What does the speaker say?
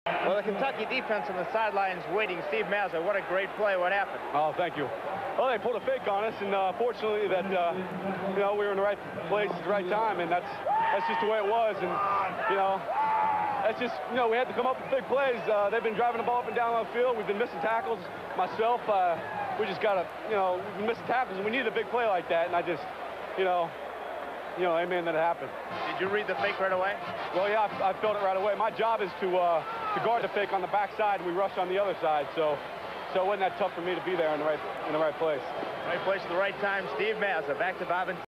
Well, the Kentucky defense on the sidelines waiting. Steve Mazza, what a great play. What happened? Oh, thank you. Well, they pulled a fake on us, and fortunately that, you know, we were in the right place at the right time, and that's just the way it was. And, you know, that's just, you know, we had to come up with big plays. They've been driving the ball up and down the field. We've been missing tackles. Myself, we just got to, you know, we've been missing tackles, and we needed a big play like that, and I just, you know, amen, that it happened. Did you read the fake right away? Well, yeah, I felt it right away. My job is to guard the fake on the backside, and we rush on the other side. So it wasn't that tough for me to be there in the right place. Right place at the right time. Steve Mazza, back to Bob and